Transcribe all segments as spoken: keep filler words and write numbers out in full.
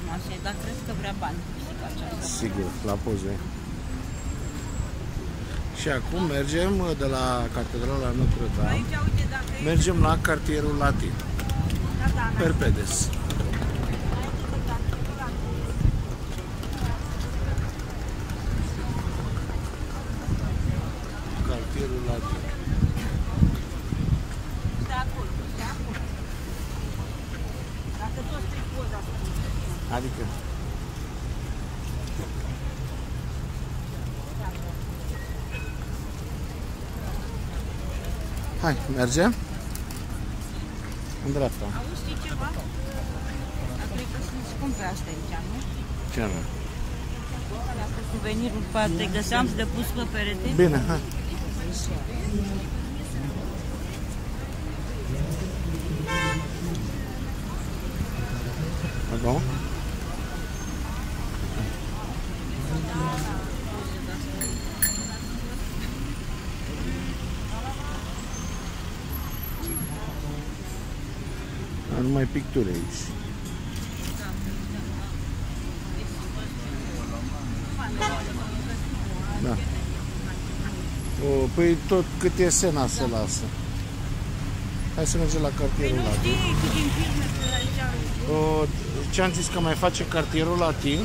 frumoase, dar cred că vrea bani pisica aceasta. Sigur, la poze. Și acum mergem de la Catedrala Notre-Dame. Aici, uite, dacă Mergem la cartierul Latin. Da, da, da. Perpedes. Cartierul Latin. De acolo, de acolo. Dacă tot stric poza. Adică? Hai, mergem? În dreapta. Auzi, știi ceva? Dar cred că sunt scumpe astea aici, nu? Ce nu? Dacă suvenirul poate găseam de pus pe perete. Bine, hai. Acum? Numai picturi aici. Da. O, păi tot cât e Sena se lasă. Hai să mergem la cartierul Păi nu Latin. știi cât din filme pe aici. O, ce am zis că mai face cartierul Latin?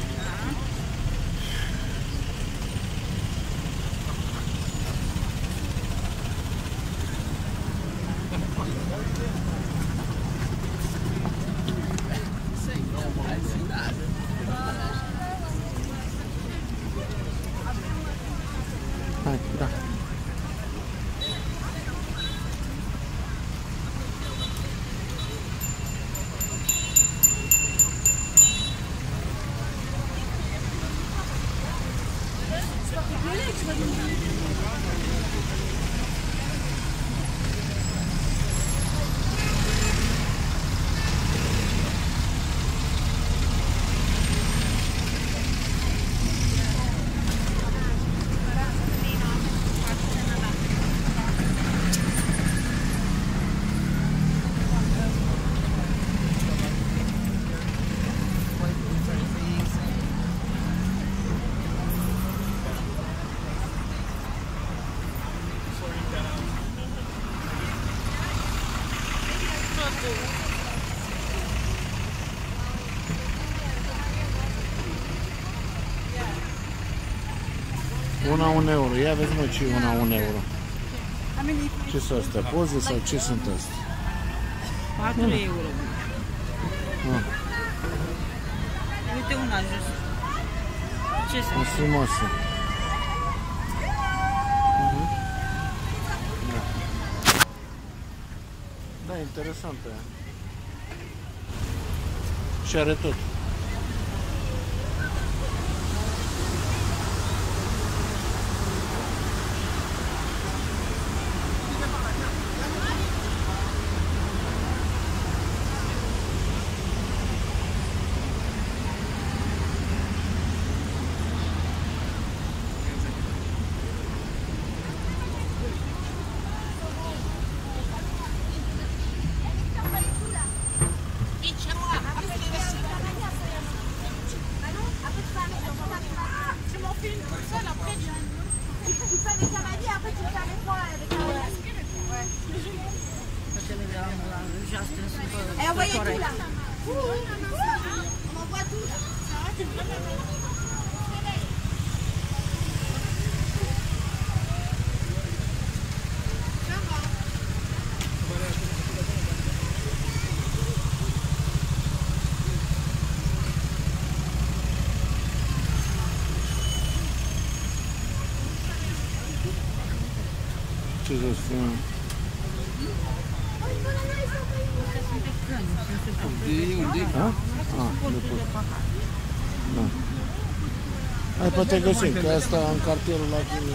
Hai, da. Una un euro. Ia vezi mă ce e una un euro. Ce sunt astea? Poze sau ce sunt astea? patru euro. Ah. Uite una jos. Ce sunt? Sunt frumoase. Uh-huh. Da. Da, interesantă. Și are tot. Eh, voyez tout là. On en voit tout. Ce să spun? Da? Ah, de pot. Da. Hai, poate găsim, că asta în cartierul Latin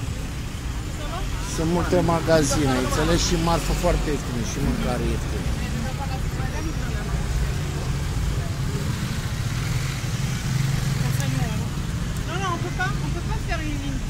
sunt multe magazine, înțelegi, și marfă foarte ieftină și mâncare ieftină. Non, non, on peut pas, on peut pas faire une ligne.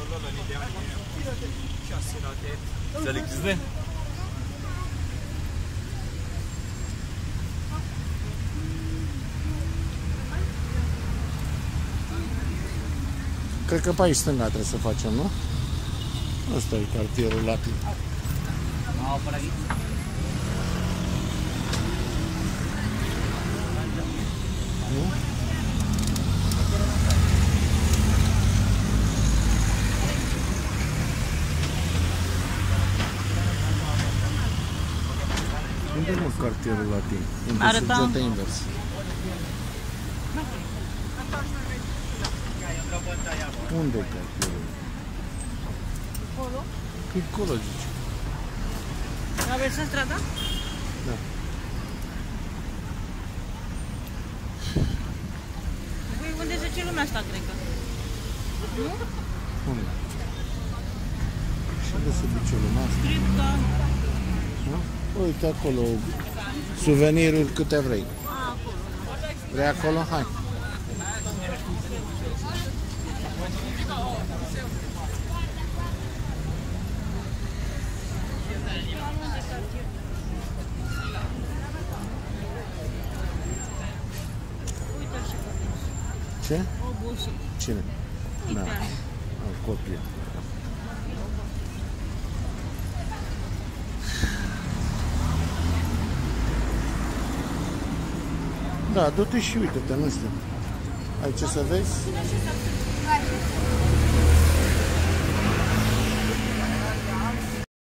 Selectizle. Cred că pe aici stânga trebuie să facem, nu? Ăsta e cartierul Latin. Nu? Unde e, mă, cartierul Latin? Unde se Arăta. jota invers. Unde e cartierul? Acolo? Acolo, zice. Traversăm strada? Da. Păi unde se duce lumea asta, cred că? Nu? Unde? Și unde se duce lumea asta? Cripta. Da? Uite acolo, suveniruri câte vrei. A, acolo. Vrei acolo? Hai. Uite și copii. Ce? Obusul. Cine? Da. Uite. O copie. Da, du-te și uite-te, nu știu. Ai ce să vezi?